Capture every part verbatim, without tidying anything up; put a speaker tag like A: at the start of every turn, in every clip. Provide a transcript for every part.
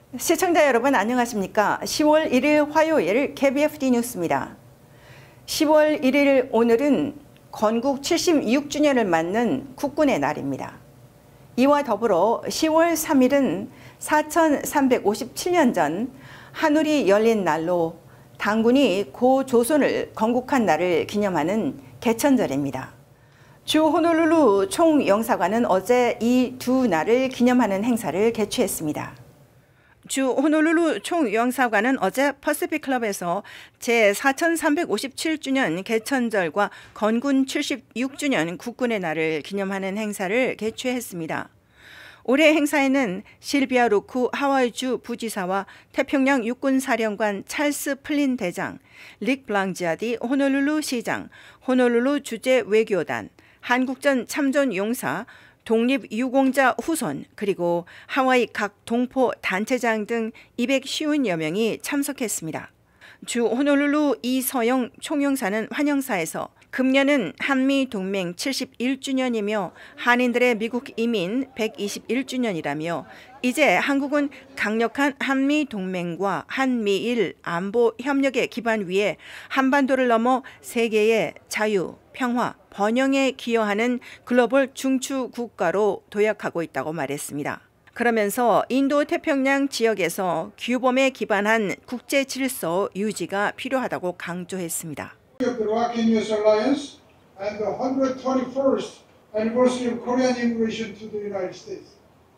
A: 시청자 여러분 안녕하십니까? 시월 일일 화요일 케이비에프디 뉴스입니다. 시월 일일 오늘은 건국 칠십육 주년을 맞는 국군의 날입니다. 이와 더불어 시월 삼일은 사천삼백오십칠 년 전 하늘이 열린 날로 당군이 고조선을 건국한 날을 기념하는 개천절입니다. 주 호놀룰루 총영사관은 어제 이 두 날을 기념하는 행사를 개최했습니다. 주 호놀룰루 총영사관은 어제 퍼시픽 클럽에서 제사천삼백오십칠 주년 개천절과 건군 칠십육 주년 국군의 날을 기념하는 행사를 개최했습니다. 올해 행사에는 실비아 로쿠 하와이주 부지사와 태평양 육군사령관 찰스 플린 대장, 릭 블랑지아디 호놀룰루 시장, 호놀룰루 주재 외교단, 한국전 참전 용사, 독립유공자 후손, 그리고 하와이 각 동포 단체장 등 이백오십여 명이 참석했습니다. 주 호놀룰루 이서영 총영사는 환영사에서 금년은 한미동맹 칠십일 주년이며 한인들의 미국 이민 백이십일 주년이라며 이제 한국은 강력한 한미동맹과 한미일 안보 협력의 기반 위에 한반도를 넘어 세계의 자유, 평화, 번영에 기여하는 글로벌 중추 국가로 도약하고 있다고 말했습니다. 그러면서 인도 태평양 지역에서 규범에 기반한 국제 질서 유지가 필요하다고 강조했습니다.
B: Of the Rock-U S Alliance and the one hundred twenty-first anniversary of Korean immigration to the United States.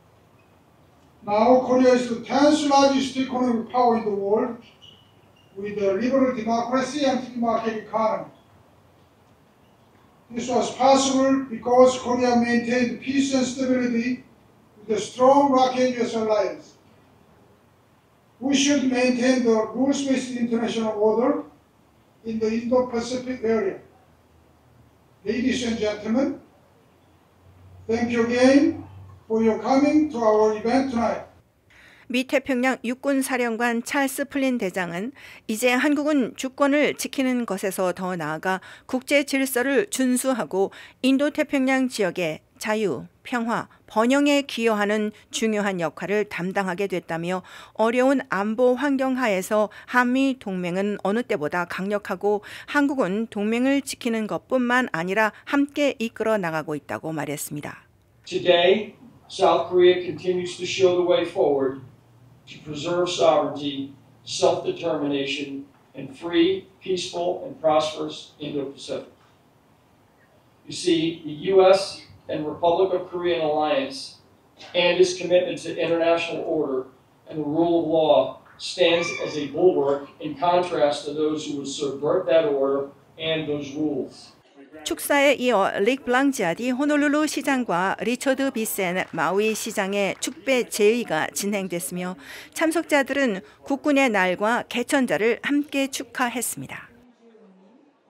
B: Now Korea is the tenth largest economic power in the world with a liberal democracy and free market economy. This was possible because Korea maintained peace and stability with a strong Rock-U S Alliance. We should maintain the rules-based international order in the Indo-Pacific area. Ladies and gentlemen, thank you again for your coming to our event tonight.
A: 미 태평양 육군사령관 찰스 플린 대장은 이제 한국은 주권을 지키는 것에서 더 나아가 국제 질서를 준수하고 인도태평양 지역의 자유, 평화, 번영에 기여하는 중요한 역할을 담당하게 됐다며 어려운 안보 환경 하에서 한미 동맹은 어느 때보다 강력하고 한국은 동맹을 지키는 것뿐만 아니라 함께 이끌어 나가고 있다고 말했습니다.
C: Today, South Korea continues to show the way forward to preserve sovereignty, self-determination, and free, peaceful, and prosperous Indo-Pacific. You see, the U S and Republic of Korean alliance and its commitment to international order and the rule of law stands as a bulwark in contrast to those who would subvert that order and those rules.
A: 축사에 이어 릭 블랑지아디 호놀룰루 시장과 리처드 비센 마우이 시장의 축배 제의가 진행됐으며 참석자들은 국군의 날과 개천절을 함께 축하했습니다.